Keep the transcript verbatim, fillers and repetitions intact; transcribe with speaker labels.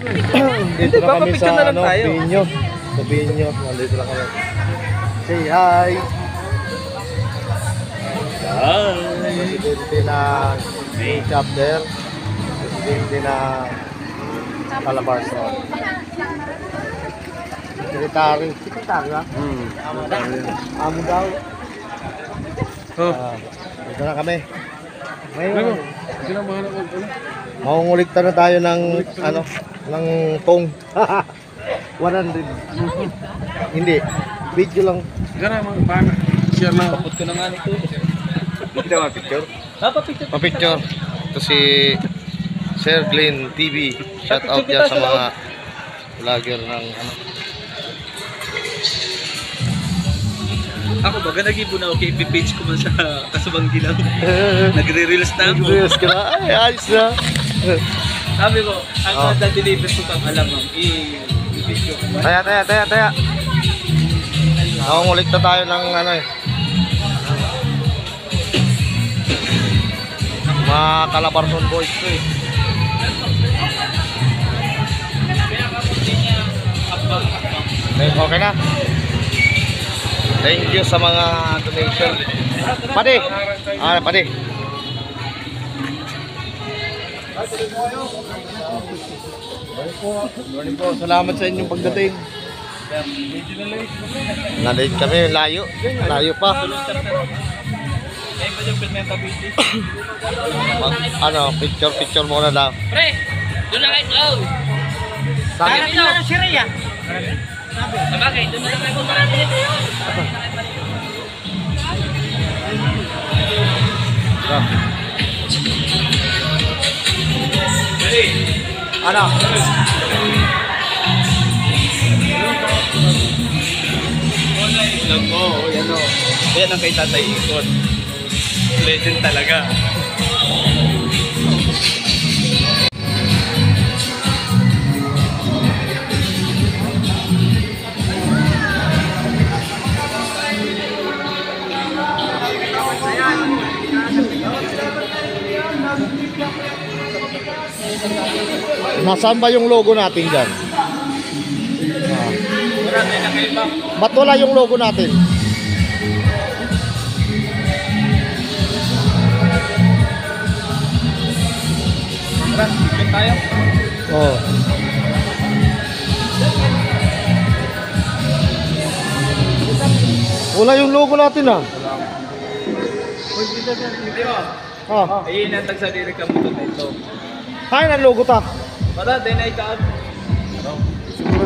Speaker 1: Dito na kami
Speaker 2: papapicture
Speaker 1: sa
Speaker 2: na lang
Speaker 1: ano,
Speaker 2: tayo.
Speaker 1: Binyo. Sa Binyo. Nandito na kami. Say hi! Presidente ng main chapter. Presidente ng Calabarzon. Secretary. Secretary ba?
Speaker 2: Hmm.
Speaker 1: Amo daw.
Speaker 2: Oh.
Speaker 1: Ah, dito na kami. Ngayon,
Speaker 2: Hindi na mahanap ko.
Speaker 1: mangungulikta na tayo ng ano, ng tong. one hundred. Hindi. Video lang.
Speaker 2: Sige na, mahanap. Share na.
Speaker 3: Kapot ko na nga nito.
Speaker 2: Hindi na picture.
Speaker 3: Napapicture.
Speaker 1: Pa-picture. Ito si Sir Glenn T V. Shout out yan sa mga vlogger ng ano.
Speaker 3: Ako baga nag-ibon ako kay page ko man sa Kasubanggi lang. Nagre-reels na ako.
Speaker 1: Serious ka na? Ay, ayos na.
Speaker 3: Sabi ko, ang
Speaker 1: Oh.
Speaker 3: oh. deliver ko kang alam mo, i-video ko ba?
Speaker 1: Taya, taya, taya, taya. Nangungulikta tayo ng ano eh. Mga Calabarzon boys ko eh. Okay na. Thank you sa mga donation. Padi. Ah, padi. Morning po. Salamat sa inyong pagdating. Na-late kami, layo. Layo pa.
Speaker 3: Kaya ba yung Pilmenta Beauty?
Speaker 1: Mag, ano, picture picture muna daw.
Speaker 3: Pre, doon na kayo. Oh.
Speaker 1: Sabi,
Speaker 3: Sabi na si Rhea. Sabagay, doon na lang kayo marami nito.
Speaker 1: ano?
Speaker 3: Alam mo, yan o. Yan ang kay Tatay Ikot. Legend talaga.
Speaker 1: Nasaan ba yung logo natin dyan? Ah.
Speaker 3: Marami na kayo ba?
Speaker 1: Ba't wala yung logo natin?
Speaker 3: Tara, picture tayo.
Speaker 1: Oh. Wala yung logo natin ah.
Speaker 3: Hindi mo.
Speaker 1: Ah.
Speaker 3: Ayun ang tagsadiri ka mo ito.
Speaker 1: Hay na logo ta.
Speaker 3: Para, din ay kaan.